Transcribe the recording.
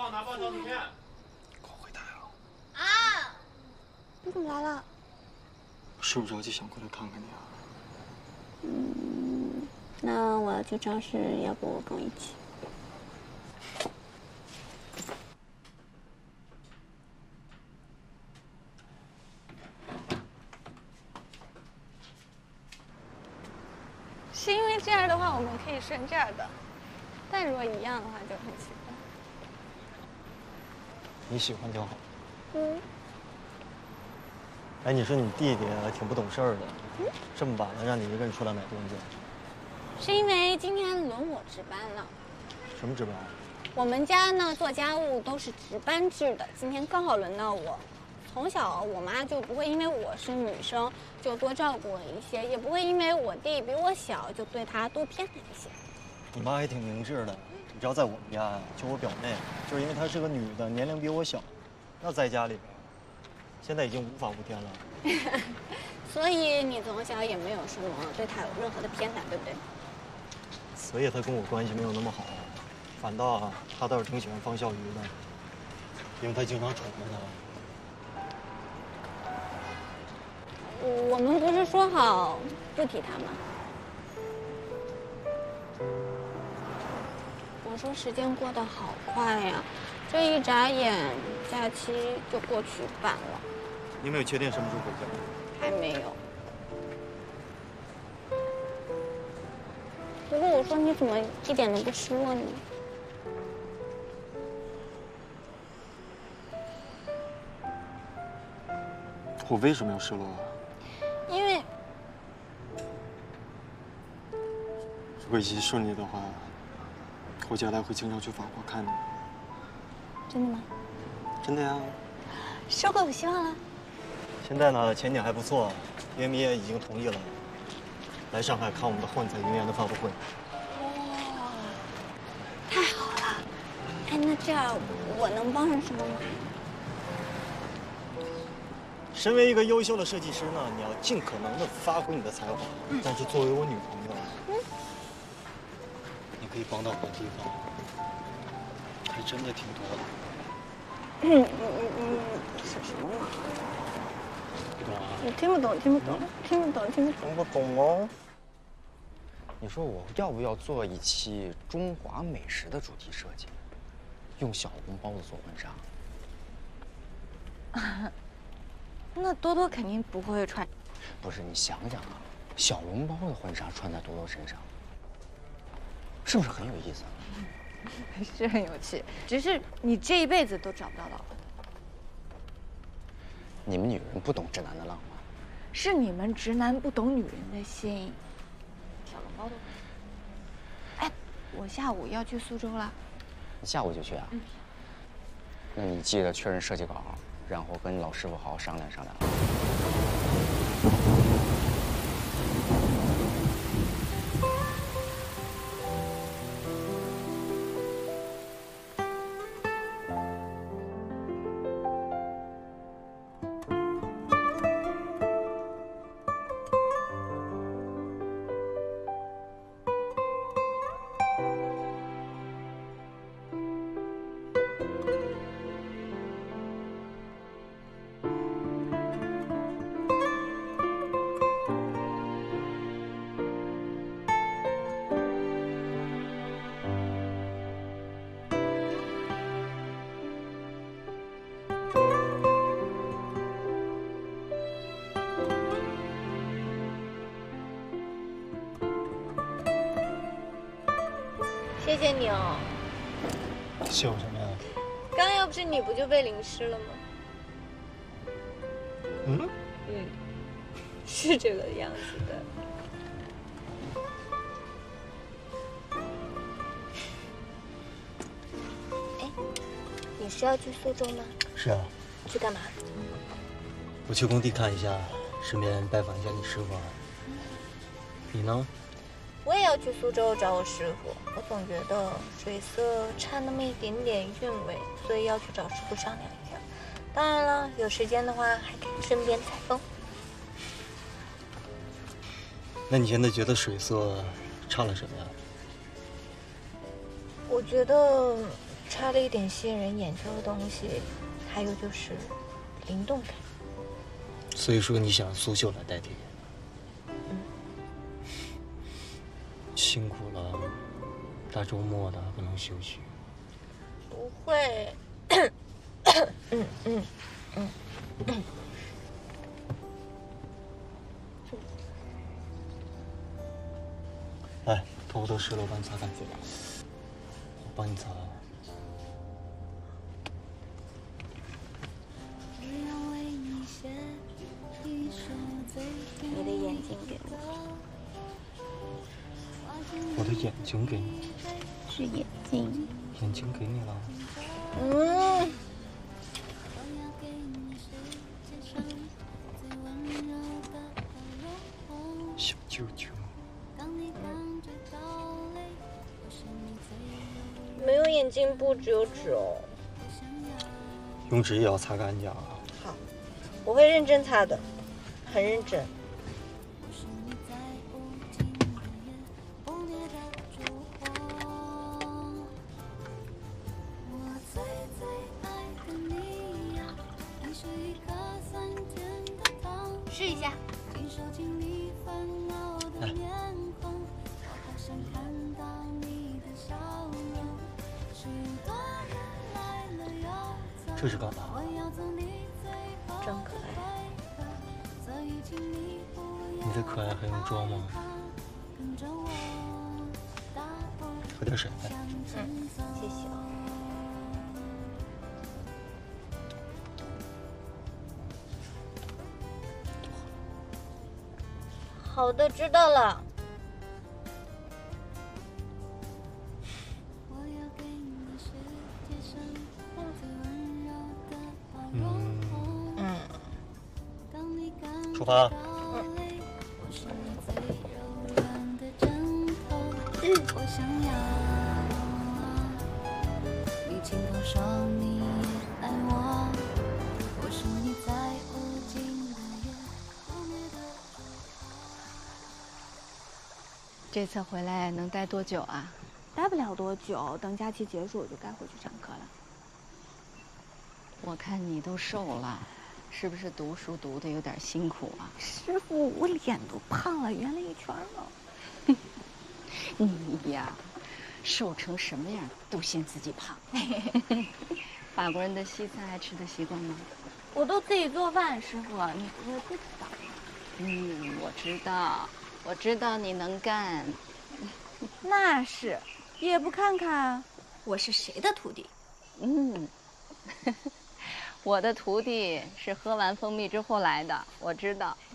帮我拿包小薯片。 给我回台啊！ 啊，你怎么来了？ 是不是着急想过来看看你啊？ 那我要去超市，要不我跟我一起？ 是因为这样的话，我们可以顺这儿的，但如果一样的话就很奇怪。 你喜欢就好。 嗯。 哎，你说你弟弟挺不懂事儿的，这么晚了让你一个人出来买东西， 是因为今天轮我值班了。 什么值班？ 我们家呢做家务都是值班制的，今天刚好轮到我。从小我妈就不会因为我是女生就多照顾我一些，也不会因为我弟比我小就对他多偏爱一些。 你妈还挺明智的。你知道，在我们家呀，就我表妹，就是因为她是个女的，年龄比我小，那在家里边，现在已经无法无天了。 所以你从小也没有说对她有任何的偏袒，对不对？ 所以她跟我关系没有那么好，反倒啊，她倒是挺喜欢方笑鱼的，因为她经常宠着她。 我们不是说好不提他吗？我说时间过得好快呀，这一眨眼假期就过去半了。 你没有确定什么时候回家？ 还没有。不过我说你怎么一点都不失落呢？ 我为什么要失落啊？ 因为如果一切顺利的话，我将来会经常去法国看你。 真的吗？ 真的呀。 收获有希望了。 现在呢，前景还不错，乐迷也已经同意了，来上海看我们的幻彩云言的发布会。 哇，太好了！哎，那这样我能帮上什么忙？ 身为一个优秀的设计师呢，你要尽可能的发挥你的才华，但是作为我女朋友，你可以帮到我的地方，还真的挺多的。 是什么忙？ 不懂啊？ 我听不懂，听不懂，听不懂，听不懂。 听不懂哦。你说我要不要做一期中华美食的主题设计，用小笼包子做婚纱？ 那多多肯定不会穿。 不是，你想想啊，小笼包的婚纱穿在多多身上，是不是很有意思？ 是很有趣，只是你这一辈子都找不到老婆。 你们女人不懂直男的浪漫， 是你们直男不懂女人的心。小笼包的。哎，我下午要去苏州了。 你下午就去啊？那你记得确认设计稿，然后跟老师傅好好商量商量。 谢谢你哦。 谢我什么呀？ 刚要不是你，不就被淋湿了吗？是这个样子的。哎，你是要去苏州吗？ 是啊， 去干嘛？ 我去工地看一下，顺便拜访一下你师傅。你呢？ 我也要去苏州找我师傅。我总觉得水色差那么一点点韵味，所以要去找师傅商量一下。当然了，有时间的话还可以顺便采风。 那你现在觉得水色差了什么呀？ 我觉得差了一点吸引人眼球的东西，还有就是灵动感。 所以说你想苏秀来代替？辛苦了，大周末的不能休息。 不会。 来，头发都湿了，我帮你擦干净。我帮你擦。 你的眼睛给我。 我的眼睛给你。 是眼睛。 眼睛给你了。小舅舅。 没有眼镜布，只有纸哦。 用纸也要擦干净啊。 好，我会认真擦的，很认真。 试一下。 来。这是干嘛？ 真可爱。 你的可爱还用装吗？喝点水来。 谢谢啊。好的，知道了。 出发。 这次回来能待多久啊？待不了多久，等假期结束我就该回去上课了。 我看你都瘦了，是不是读书读得有点辛苦啊？ 师傅，我脸都胖了，圆了一圈了。 你呀，瘦成什么样都嫌自己胖。法国人的西餐还吃得习惯吗？ 我都自己做饭，师傅，你不会不知道吗？ 我知道你能干。 那是，也不看看我是谁的徒弟。 我的徒弟是喝完蜂蜜之后来的，我知道。